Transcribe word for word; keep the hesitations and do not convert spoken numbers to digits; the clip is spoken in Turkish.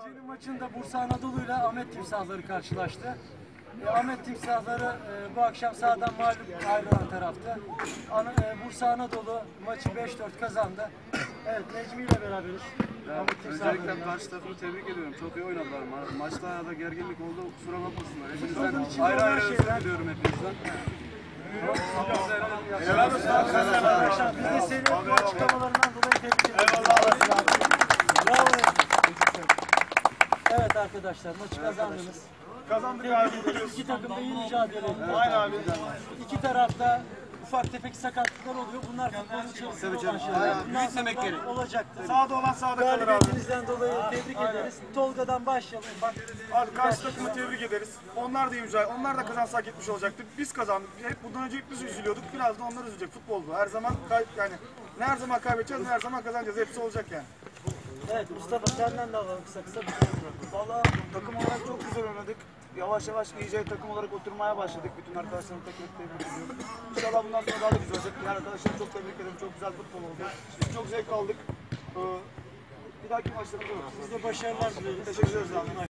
Gecenin maçında Bursa Anadolu ile Ahmet Timsahları karşılaştı. E, Ahmet Timsahları e, bu akşam sahadan mağlup ayrılan taraftı. Ana, e, Bursa Anadolu maçı beş dört kazandı. Evet, Necmi ile beraberiz. Ya, öncelikle karşı takımı tebrik ediyorum. Çok iyi oynadılar. Ma maçta da gerginlik oldu. Kusura bakmasınlar. Hepinizden ayrı ayrı özür diliyorum hepinizden. Helal olsun arkadaşlar. Biz de senin bu açıklamalarından dolayı tebrik ediyoruz. Eyvallah. Bravo. Evet arkadaşlar, maçı kazandınız. Kazandık abi. İki takım da iyi mücadele etti. Aynen abi. İki tarafta ufak tefek sakatlıklar oluyor. Bunlar futbolun içerisinde olan şeyler. Bundan sonra olacaktır. Sağda olan sağda kalır abi. Galibiyetinizden dolayı tebrik ederiz. Tolga'dan başlayalım. Bak, Abi karşı takımı tebrik ederiz. Onlar da iyi mücadele. Onlar da kazansak gitmiş olacaktı. Biz kazandık. Hep bundan önce hep biz üzülüyorduk. Biraz da onlar üzülecek. Futbol bu. Her zaman kay yani ne her zaman kaybedeceğiz ne her zaman kazanacağız. Hepsi olacak yani. evet Mustafa, senden de alalım kısa kısa. Valla takım olarak çok güzel oynadık. Yavaş yavaş iyice takım olarak oturmaya başladık. Bütün arkadaşlarımı tek tek tebrik ediyorum. İnşallah bundan sonra daha da güzel olacak. Diğer arkadaşlarımı çok tebrik ederim. Çok güzel futbol oldu. Biz çok zevk aldık. Ee, bir dahaki maçlarımızda Biz de başarılar dileriz. teşekkür ederiz abi.